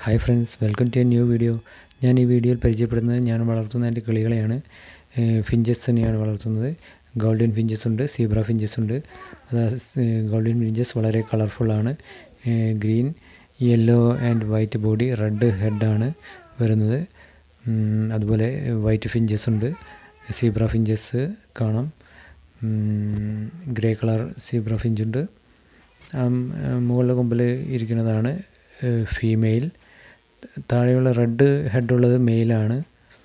Hi friends, welcome to a new video. ഞാൻ ഈ വീഡിയോയിൽ പരിചയപ്പെടുന്നത് ഞാൻ വളർത്തുന്ന എൻ്റെ കിളികളെയാണ്. ഫിഞ്ചസ് തന്നെയാണ് വളർത്തുന്നത്. ഗോൾഡൻ ഫിഞ്ചസ് ഉണ്ട്, സീബ്ര ഫിഞ്ചസ് ഉണ്ട്. ഗോൾഡൻ ഫിഞ്ചസ് വളരെ കളർഫുള്ളാണ്. Green, yellow and white body, red ഹെഡാണ് വരുന്നത്. അതുപോലെ വൈറ്റ് ഫിഞ്ചസ് ഉണ്ട്. സീബ്ര ഫിഞ്ചസ് കാണാം. ഗ്രേ കളർ സീബ്ര ഫിഞ്ചുണ്ട്. മുകളിലെ കൊമ്പിൽ ഇരിക്കുന്നതാണ് ഫീമെയിൽ. താഴെയുള്ള റെഡ് ഹെഡുള്ളത് മെയിലാണ്.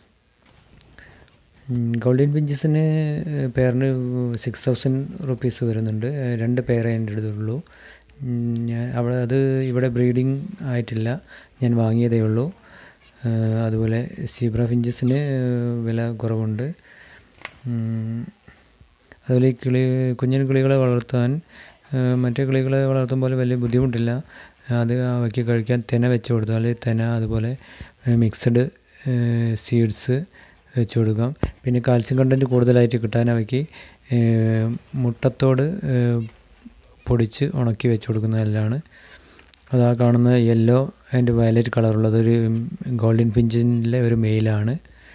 ഗോൾഡൻ ഫിഞ്ചസിന് പെയറിന് 6,000 റുപ്പീസ് വരുന്നുണ്ട്. 2 പെയറേ എൻ്റെ അടുത്തുള്ളൂ. ഇവിടെ ബ്രീഡിങ് ആയിട്ടില്ല, ഞാൻ വാങ്ങിയതേ ഉള്ളൂ. അതുപോലെ സീബ്ര ഫിഞ്ചസിന് വില കുറവുണ്ട്. അതുപോലെ ഈ കുഞ്ഞൻ കിളികളെ വളർത്താൻ മറ്റേ കിളികളെ വളർത്തും പോലെ വലിയ ബുദ്ധിമുട്ടില്ല. അവയ്ക്ക് കഴിക്കാൻ തെന വെച്ച് കൊടുത്താൽ തെന, അതുപോലെ മിക്സഡ് സീഡ്സ് വെച്ച് കൊടുക്കാം. പിന്നെ കാൽസ്യം കണ്ടൻറ്റ് കൂടുതലായിട്ട് കിട്ടാൻ അവയ്ക്ക് മുട്ടത്തോട് പൊടിച്ച് ഉണക്കി വെച്ച് കൊടുക്കുന്നത് നല്ലതാണ്. അതാ കാണുന്ന യെല്ലോ ആൻഡ് വയലറ്റ് കളറുള്ളത് ഒരു ഗോൾഡൻ ഫിഞ്ചിലെ ഒരു മെയിലാണ്.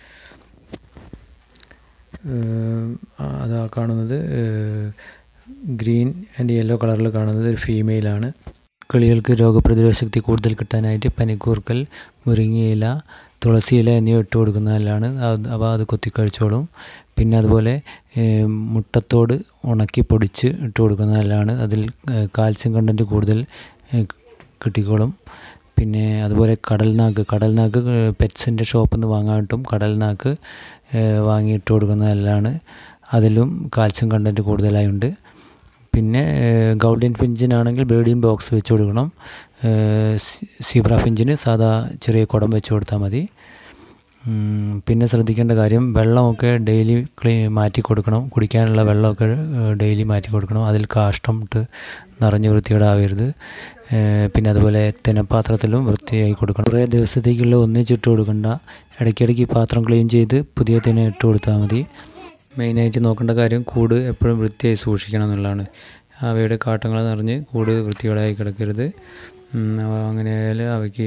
അതാ കാണുന്നത് ഗ്രീൻ ആൻഡ് യെല്ലോ കളറിൽ കാണുന്നത് ഒരു ഫീമെയിലാണ്. കിളികൾക്ക് രോഗപ്രതിരോധ ശക്തി കൂടുതൽ കിട്ടാനായിട്ട് പനിക്കൂർക്കൽ, മുരിങ്ങയില, തുളസിയില എന്നിവ ഇട്ട് കൊടുക്കുന്നതിലാണ്. അത് കൊത്തിക്കഴിച്ചോളും. പിന്നെ അതുപോലെ മുട്ടത്തോട് ഉണക്കി പൊടിച്ച് ഇട്ട് കൊടുക്കുന്നതിലാണ്. അതിൽ കാൽസ്യം കണ്ടൻറ്റ് കൂടുതൽ കിട്ടിക്കോളും. പിന്നെ അതുപോലെ കടൽനാക്ക് പെറ്റ്സിൻ്റെ ഷോപ്പിൽ നിന്ന് വാങ്ങാൻ കിട്ടും. കടൽനാക്ക് വാങ്ങിയിട്ട് കൊടുക്കുന്നതിലാണ്. അതിലും കാൽസ്യം കണ്ടൻറ്റ് കൂടുതലായുണ്ട്. പിന്നെ ഗോൾഡൻ ഫിഞ്ചിനാണെങ്കിൽ ബ്രീഡിംഗ് ബോക്സ് വെച്ച് കൊടുക്കണം. സീബ്ര ഫിഞ്ചിന് സാധാ ചെറിയ കുടം വെച്ച് കൊടുത്താൽ മതി. പിന്നെ ശ്രദ്ധിക്കേണ്ട കാര്യം, വെള്ളമൊക്കെ ഡെയിലി മാറ്റി കൊടുക്കണം. കുടിക്കാനുള്ള വെള്ളമൊക്കെ ഡെയിലി മാറ്റി കൊടുക്കണം. അതിൽ കാഷ്ടം ഇട്ട് നിറഞ്ഞ് വൃത്തികേടാവരുത്. പിന്നെ അതുപോലെ തെനപ്പാത്രത്തിലും വൃത്തിയായി കൊടുക്കണം. കുറേ ദിവസത്തേക്കുള്ള ഒന്നിച്ചിട്ട് കൊടുക്കണ്ട. ഇടയ്ക്കിടയ്ക്ക് പാത്രം ക്ലീൻ ചെയ്ത് പുതിയ തെന ഇട്ട് കൊടുത്താൽ മതി. മെയിനായിട്ട് നോക്കേണ്ട കാര്യം, കൂട് എപ്പോഴും വൃത്തിയായി സൂക്ഷിക്കണം എന്നുള്ളതാണ്. അവയുടെ കാട്ടങ്ങൾ നിറഞ്ഞ് കൂട് വൃത്തികേടായി കിടക്കരുത്. അങ്ങനെയായാൽ അവയ്ക്ക്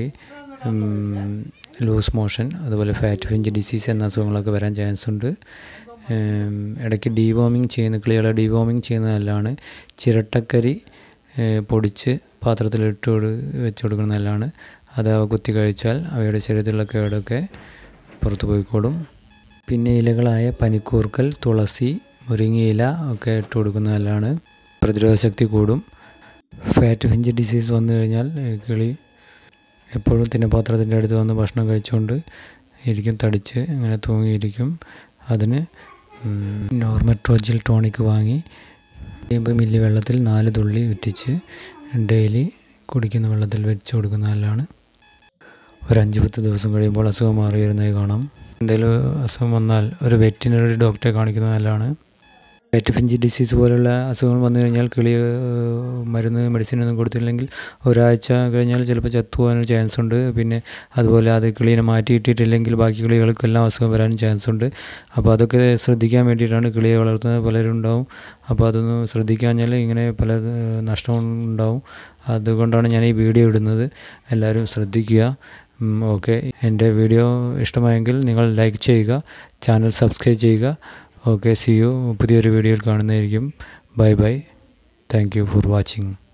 ലൂസ് മോഷൻ, അതുപോലെ ഫാറ്റ് ഫിഞ്ച് ഡിസീസ് എന്ന അസുഖങ്ങളൊക്കെ വരാൻ ചാൻസ് ഉണ്ട്. ഇടയ്ക്ക് കിളികളെ ഡീവോമിങ് ചെയ്യുന്നത് നല്ലതാണ്. ചിരട്ടക്കരി പൊടിച്ച് പാത്രത്തിൽ വെച്ച് കൊടുക്കുന്നത് നല്ലതാണ്. അത് അവ കുത്തി കഴിച്ചാൽ അവയുടെ ശരീരത്തിലുള്ള കേടൊക്കെ പുറത്തു പോയിക്കോളും. പിന്നെ ഇലകളായ പനിക്കൂർക്കൽ, തുളസി, മുരിങ്ങയില ഒക്കെ ഇട്ട് കൊടുക്കുന്നത് നല്ലതാണ്. പ്രതിരോധ ശക്തി കൂടും. ഫാറ്റ് ഫിഞ്ച് ഡിസീസ് വന്നു കഴിഞ്ഞാൽ കിളി എപ്പോഴും തിന്നപാത്രത്തിൻ്റെ അടുത്ത് വന്ന് ഭക്ഷണം കഴിച്ചുകൊണ്ട് ഇരിക്കും, തടിച്ച് ഇങ്ങനെ തൂങ്ങിയിരിക്കും. അതിന് നോർമെട്രോജിൽ ടോണിക് വാങ്ങി 50 മില്ലി വെള്ളത്തിൽ 4 തുള്ളി ഉറ്റിച്ച് ഡെയിലി കുടിക്കുന്ന വെള്ളത്തിൽ വെച്ച് കൊടുക്കുന്ന നല്ലതാണ്. ഒരു 5-10 ദിവസം കഴിയുമ്പോൾ അസുഖം മാറി വരുന്നതായി കാണാം. എന്തെങ്കിലും അസുഖം വന്നാൽ ഒരു വെറ്റിനറി ഡോക്ടറെ കാണിക്കുന്നത് നല്ലതാണ്. ഫാറ്റ് ഫിഞ്ച് ഡിസീസ് പോലുള്ള അസുഖങ്ങൾ വന്നു കഴിഞ്ഞാൽ കിളി മെഡിസിനൊന്നും കൊടുത്തില്ലെങ്കിൽ ഒരാഴ്ച കഴിഞ്ഞാൽ ചിലപ്പോൾ ചത്തുപോകാനൊരു ചാൻസ് ഉണ്ട്. പിന്നെ അതുപോലെ അത് കിളീനെ മാറ്റിയിട്ടിട്ടില്ലെങ്കിൽ ബാക്കി കിളികൾക്കെല്ലാം അസുഖം വരാനും ചാൻസ് ഉണ്ട്. അപ്പോൾ അതൊക്കെ ശ്രദ്ധിക്കാൻ വേണ്ടിയിട്ടാണ് കിളിയെ വളർത്തുന്നത്. പലരും ഉണ്ടാവും. അപ്പോൾ അതൊന്നും ശ്രദ്ധിക്കാഞ്ഞാൽ ഇങ്ങനെ പല നഷ്ടവും ഉണ്ടാവും. അതുകൊണ്ടാണ് ഞാൻ ഈ വീഡിയോ ഇടുന്നത്. എല്ലാവരും ശ്രദ്ധിക്കുക. ഓക്കെ, എൻ്റെ വീഡിയോ ഇഷ്ടമായെങ്കിൽ നിങ്ങൾ ലൈക്ക് ചെയ്യുക, ചാനൽ സബ്സ്ക്രൈബ് ചെയ്യുക. Okay, see you. പുതിയൊരു വീഡിയോയിൽ കാണുന്നതായിരിക്കും. Bye bye. Thank you for watching.